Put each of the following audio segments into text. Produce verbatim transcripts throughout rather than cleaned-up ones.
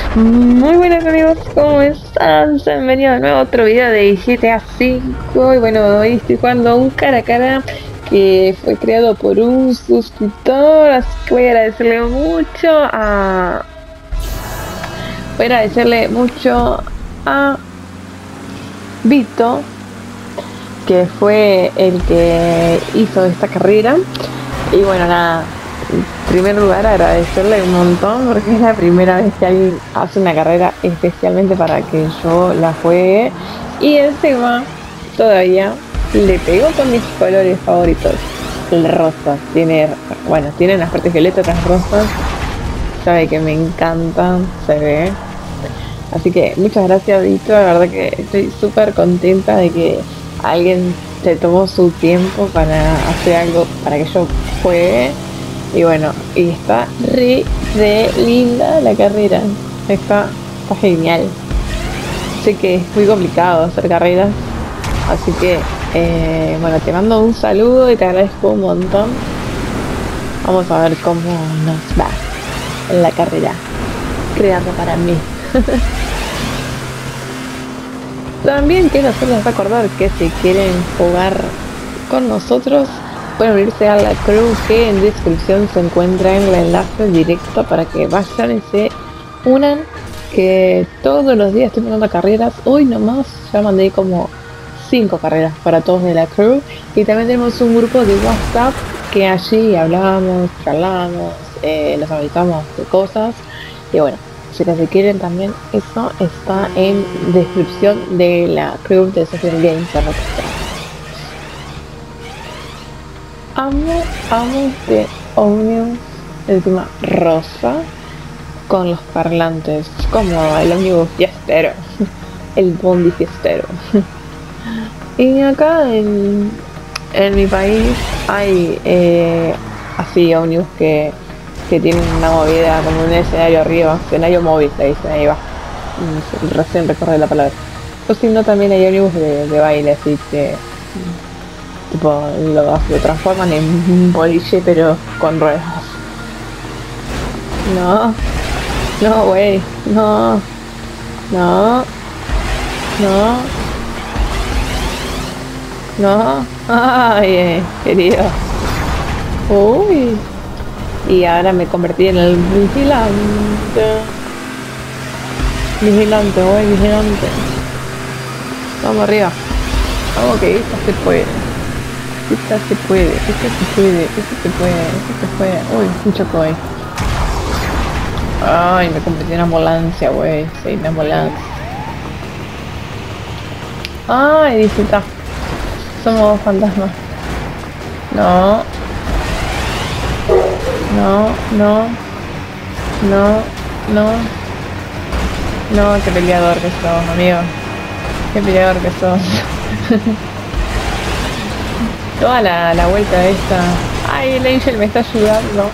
Muy buenas amigos, ¿cómo están? Bienvenidos de nuevo a otro video de G T A cinco. Y bueno, hoy estoy jugando un cara a cara que fue creado por un suscriptor, así que voy a agradecerle mucho a... Voy a agradecerle mucho a Vito, que fue el que hizo esta carrera. Y bueno, nada, en primer lugar agradecerle un montón porque es la primera vez que alguien hace una carrera especialmente para que yo la juegue, y encima todavía le pegó con mis colores favoritos, el rosa. Tiene, bueno, tiene unas partes violetas, otras rosas, sabe que me encantan, se ve. Así que muchas gracias Vito, la verdad que estoy súper contenta de que alguien se tomó su tiempo para hacer algo para que yo juegue. Y bueno, y está re, re linda la carrera, está, está genial. Sé que es muy complicado hacer carreras, así que eh, bueno, te mando un saludo y te agradezco un montón. Vamos a ver cómo nos va en la carrera creada para mí. También quiero hacerles recordar que si quieren jugar con nosotros pueden unirse a la crew, que en descripción se encuentra el enlace directo para que vayan y se unan, que todos los días estoy mandando carreras. Hoy nomás ya mandé como cinco carreras para todos de la crew, y también tenemos un grupo de WhatsApp que allí hablamos, charlamos, eh, nos avisamos de cosas. Y bueno, así que si quieren también, eso está en descripción de la crew de Social Games. Amo, amo este ómnibus encima rosa con los parlantes, como el ómnibus fiestero, el bondi fiestero. Y acá en, en mi país hay eh, así ómnibus que, que tienen una movida como un escenario arriba, escenario móvil, se dice, ahí va, recién recorre la palabra. O si no, también hay ómnibus de, de baile, así que tipo lo, lo transforman en un boliche pero con ruedas. No, no, güey, no, no, no, no, ay, eh, querido. Uy, y ahora me convertí en el vigilante. Vigilante, güey, vigilante. Vamos arriba. Vamos, que esto se puede. Esta se puede, esta se puede, esta se puede, esta se puede. Uy, un choco ahí. Ay, me convertí en ambulancia, güey. Sí, en ambulancia. Ay, disfruta. Somos fantasmas. No. No, no. No, no. No, qué peleador que sos, amigo. Qué peleador que sos. Toda la, la vuelta esta. Ay, el Angel me está ayudando.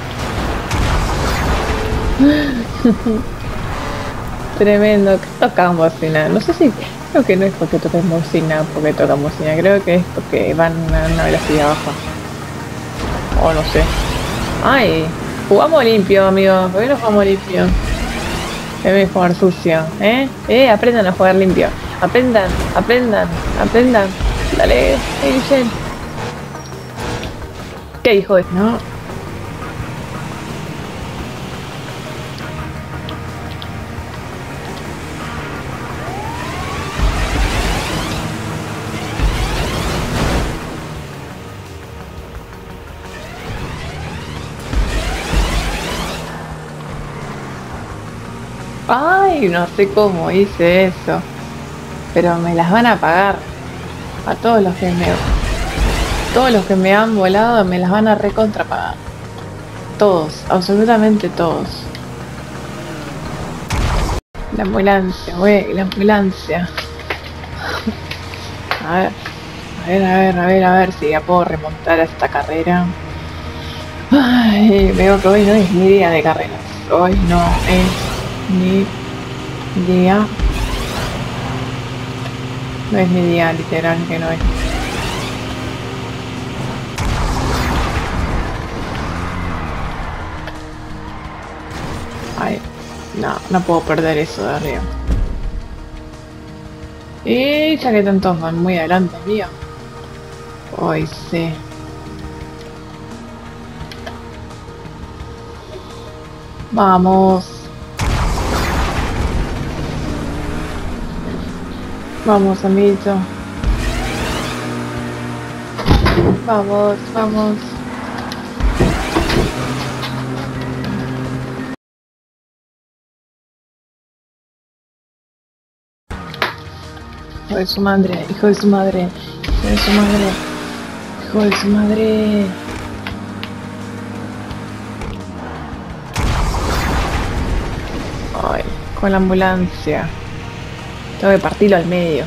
Tremendo. Tocan bocina. No sé si... Creo que no es porque tocan bocina, porque tocan bocina. Creo que es porque van a una velocidad baja. O no sé. Ay, jugamos limpio, amigos. ¿Por qué no jugamos limpio? Deben jugar sucio, ¿eh? Eh, aprendan a jugar limpio. Aprendan, aprendan, aprendan. Dale, Angel. ¿Qué hijo de...? No. Ay, no sé cómo hice eso, pero me las van a pagar. A todos los que me... Todos los que me han volado me las van a recontrapagar. Todos, absolutamente todos. La ambulancia, güey, la ambulancia. A ver, a ver, a ver, a ver, a ver si ya puedo remontar a esta carrera. Ay, veo que hoy no es mi día de carreras. Hoy no es mi día. No es mi día, literal que no es. Ay, No, no puedo perder eso de arriba. Y ya que tantos van muy adelante mío. Hoy sí. Vamos. Vamos, amiguito. Vamos, vamos. Hijo de su madre, hijo de su madre, hijo de su madre, hijo de su madre. Ay, con la ambulancia. Tengo que partirlo al medio.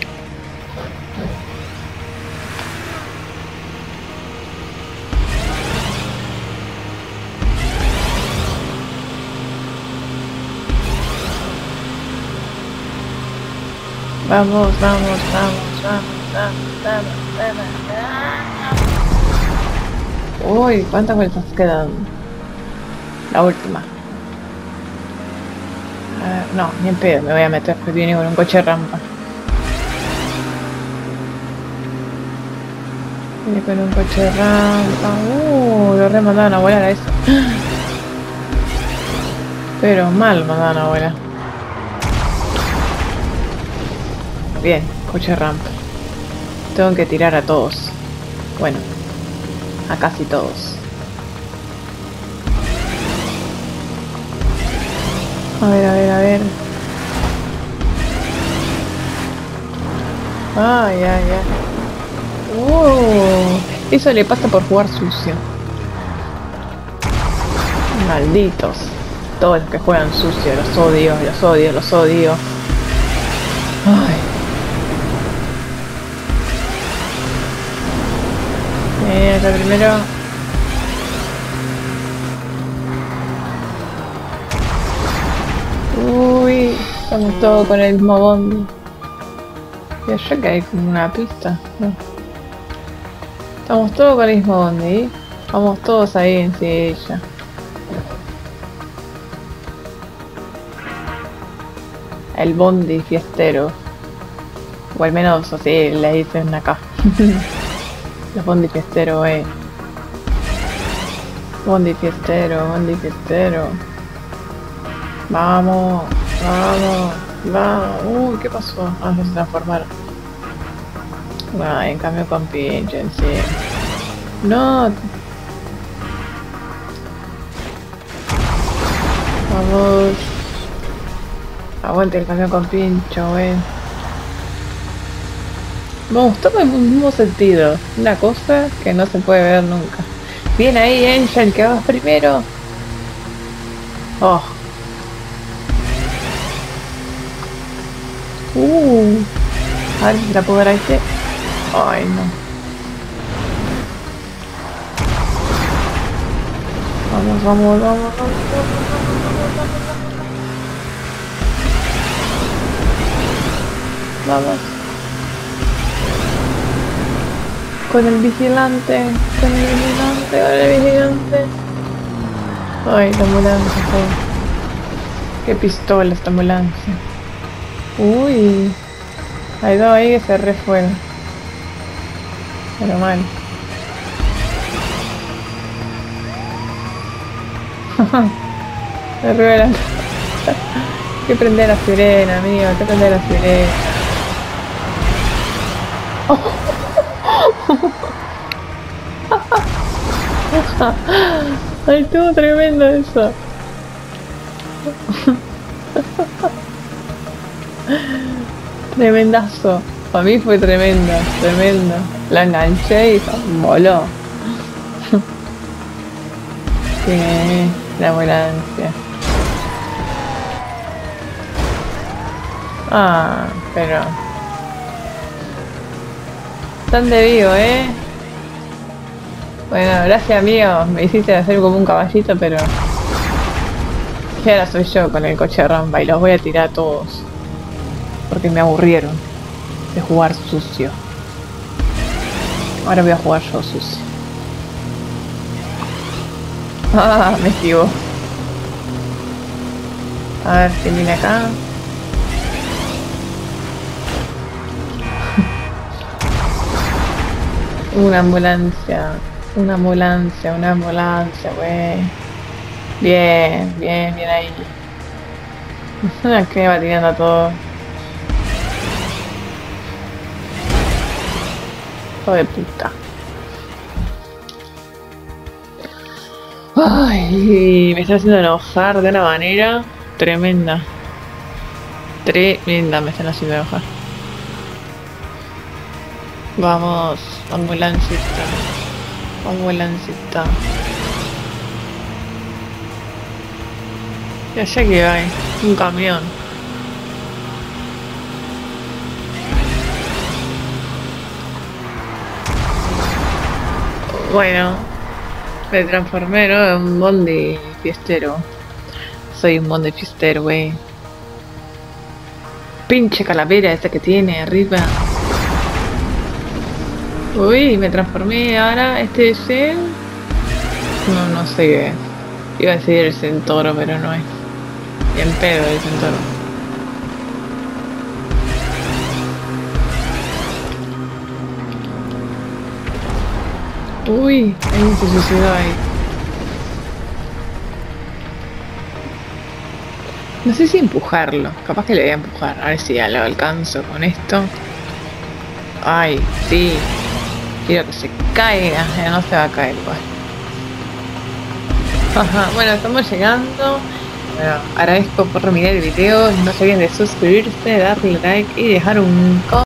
Vamos, vamos, vamos, vamos, vamos, vamos, vamos. Uy, ¿cuántas vueltas quedan? La última. A ver, no, ni en pedo, me voy a meter porque viene con un coche rampa. Viene con un coche rampa. Uh, lo re mandaban a volar a eso. Pero mal mandaban a volar. Bien, coche rampa. Tengo que tirar a todos. Bueno, a casi todos. A ver, a ver, a ver. Ay, ay, ay. Uh, eso le pasa por jugar sucio. Malditos. Todos los que juegan sucio, los odio, los odio, los odio. Ay. Eh, lo primero. Uy, estamos todos con el mismo bondi. Y allá que hay como una pista. No. Estamos todos con el mismo bondi. Vamos todos ahí en silla. El bondi fiestero. O al menos así le dicen acá. El bondi fiestero, eh. Bondi fiestero, bondi fiestero. Vamos, vamos, vamos. Uy, ¿qué pasó? Ah, se transformaron. Ay, en cambio con pinche, en sí. No. Vamos. Aguante el camión con pincho, wey. Vamos, todo en el mismo sentido. Una cosa que no se puede ver nunca. Bien ahí, Angel, que vas primero. Oh. Uh. A ver si la puedo ver a este. Ay, no. Vamos, vamos, vamos, vamos, vamos, vamos. Vamos. Con el vigilante, con el vigilante, con el vigilante. Ay, la ambulancia, joder. Qué pistola esta ambulancia. Uy. Hay dos ahí que se re fueron. Pero mal. Me revelan. Hay que prender la sirena, amigo. Hay que prender la sirena. Oh. Ay, estuvo tremendo eso. Tremendazo. Para mí fue tremenda, tremenda. La enganché y voló. Sí, la ambulancia. Ah, pero... Tan de vivo, ¿eh? Bueno, gracias amigo, me hiciste hacer como un caballito, pero... Que ahora soy yo con el coche de rampa y los voy a tirar a todos. Porque me aburrieron de jugar sucio. Ahora voy a jugar yo sucio. Ah, me esquivo. A ver quién viene acá. Una ambulancia. Una ambulancia, una ambulancia, wey. Bien, bien, bien ahí. Que va tirando a todo. Hijo de puta. Ay, me está haciendo enojar de una manera tremenda. Tremenda me están haciendo enojar. Vamos, ambulancita. Ambulancita. Ya sé que hay un camión. Bueno, me transformé, ¿no? En un bondi fiestero. Soy un bondi fiestero, wey. Pinche calavera esta que tiene arriba. Uy, me transformé ahora. Este es el... No, no sé qué es. Iba a decir el Centauro, pero no es. Bien pedo el Centauro. Uy, hay un se suicidó ahí. No sé si empujarlo. Capaz que le voy a empujar. A ver si ya lo alcanzo con esto. Ay, sí. Quiero que se caiga. Ya no se va a caer igual. Bueno, estamos llegando. Bueno, agradezco por mirar el video. No se olviden de suscribirse, darle like y dejar un comentario.